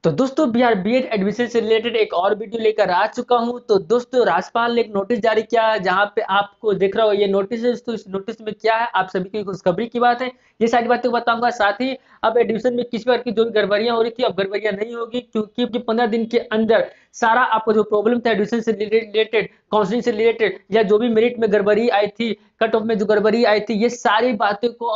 तो दोस्तों Bihar B Ed admission से रिलेटेड एक और वीडियो लेकर आ चुका हूं। तो दोस्तों राज्यपाल ने एक नोटिस जारी किया है, जहां पे आपको दिख रहा हो ये नोटिस है। दोस्तों इस नोटिस में क्या है, आप सभी की खुशखबरी की बात है। ये सारी बातें बताऊंगा। साथ ही अब एडमिशन में किसी प्रकार की जो भी गड़बड़ियां हो रही थी, अब गड़बड़ियां नहीं होगी, क्योंकि 15 दिन के अंदर सारा आपको जो प्रॉब्लम था एडमिशन से रिलेटेड, काउंसलिंग से रिलेटेड, या जो भी मेरिट में गड़बड़ी आई थी, कट ऑफ में जो गड़बड़ी आई थी, ये सारी बातें को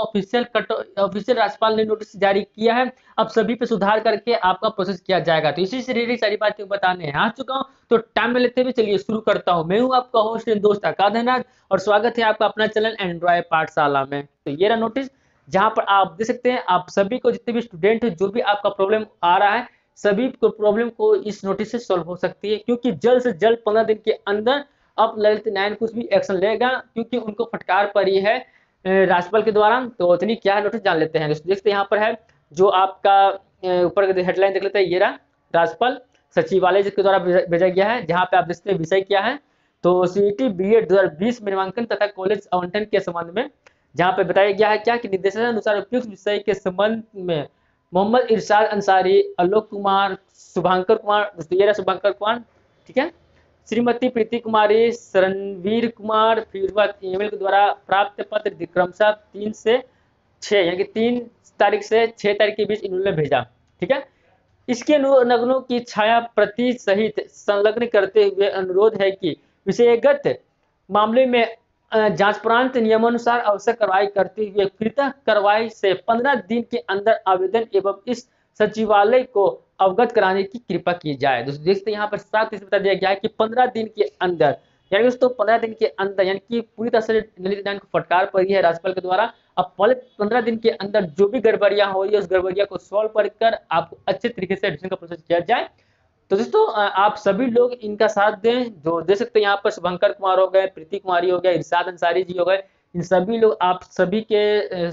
ऑफिशियल राज्यपाल ने नोटिस जारी किया है। अब सभी पे सुधार करके आपका प्रोसेस किया जाएगा। तो इसी से रिलेटेड सारी बातें बताने आ चुका हूँ। तो टाइम में लेते हुए चलिए शुरू करता हूँ। मैं हूँ आपका होस्ट एंड दोस्त अकाधनाथ, और स्वागत है आपका अपना चैनल एंड्रॉय पाठशाला में। तो ये रहा नोटिस, जहां पर आप देख सकते हैं, आप सभी को जितने भी स्टूडेंट है, जो भी आपका प्रॉब्लम आ रहा है, सभी को प्रॉब्लम को इस नोटिस से सॉल्व हो सकती है। क्योंकि जल्द से जल्द 15 दिन के अंदर अब ललित न्यायालय कुछ भी एक्शन लेगा, क्योंकि उनको फटकार पड़ी है राज्यपाल के द्वारा। तो इतनी क्या है नोटिस जान लेते हैं। देखते हैं यहाँ पर है जो आपका ऊपर हेडलाइन देख लेते हैं। ये रहा राज्यपाल सचिवालय के द्वारा भेजा गया है, जहाँ पे आप देखते हैं विषय क्या है। तो सीईटी बीएड 2020 में नामांकन तथा कॉलेज आवंटन के संबंध में, जहाँ पे बताया गया है क्या कि निर्देशानुसार उपयुक्त विषय के संबंध में मोहम्मद इरशाद अंसारी, आलोक कुमार, शुभंकर कुमार, ये रहा शुभंकर कुमार, ठीक है, श्रीमती प्रीति कुमारी, रणवीर कुमार, फिरवत ईमेल के द्वारा प्राप्त पत्र क्रमशः 3 से 6 यानी कि 3 तारीख से 6 तारीख के बीच इन्होंने भेजा। ठीक है, इसके नग्नों की छाया प्रति सहित संलग्न करते हुए अनुरोध है कि विषयगत मामले में जांचप्रांत नियमानुसार आवश्यक कार्रवाई करते हुए कृतः कार्रवाई से 15 दिन के अंदर आवेदन एवं इस सचिवालय को अवगत कराने की कृपा की जाए। दोस्तों देखते हैं यहाँ पर साफ बता दिया गया है कि 15 दिन के अंदर, यानी दोस्तों 15 दिन के अंदर, यानी कि पूरी तरह से ललित न्यायालय को फटकार पड़ी है राज्यपाल के द्वारा। अब पहले 15 दिन के अंदर जो भी गड़बड़ियां हो रही है, उस गड़बड़िया को सॉल्व कर आपको अच्छे तरीके से एडमिशन का प्रोसेस किया जाए। तो दोस्तों आप सभी लोग इनका साथ दें। जो दे सकते हैं यहाँ पर शुभंकर कुमार हो गए, प्रीति कुमारी हो गए, इरशाद अंसारी जी हो गए, इन सभी लोग आप सभी के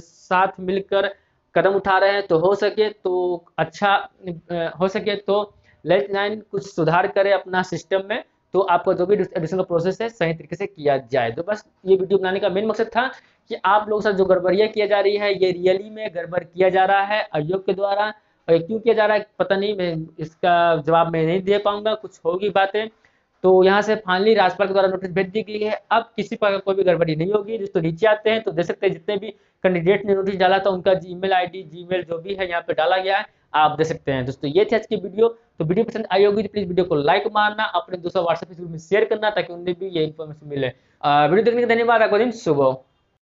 साथ मिलकर कदम उठा रहे हैं। तो हो सके तो अच्छा, हो सके तो ललित न्यायालय कुछ सुधार करे अपना सिस्टम में, तो आपका जो भी एडमिशन का प्रोसेस है सही तरीके से किया जाए। तो बस ये वीडियो बनाने का मेन मकसद था कि आप लोगों के साथ जो गड़बड़ियां किया जा रही है, ये रियली में गड़बड़ किया जा रहा है आयोग के द्वारा। और ये क्यों किया जा रहा है पता नहीं, मैं इसका जवाब मैं नहीं दे पाऊंगा, कुछ होगी बातें। तो यहाँ से फाइनली राज्यपाल के द्वारा नोटिस भेज दी गई है। अब किसी प्रकार कोई भी गड़बड़ी नहीं होगी। तो नीचे आते हैं तो देख सकते हैं जितने भी कैंडिडेट ने नोटिस डाला था, उनका ईमेल आईडी, जीमेल जो भी है यहाँ पे डाला गया है, आप देख सकते हैं। दोस्तों ये थी आज की वीडियो। तो वीडियो पसंद आई होगी तो प्लीज वीडियो को लाइक मारना, अपने दोस्तों व्हाट्सएप में शेयर करना, ताकि उन्हें भी ये इन्फॉर्मेशन मिले। वीडियो देखने का धन्यवाद। आपका दिन शुभ हो।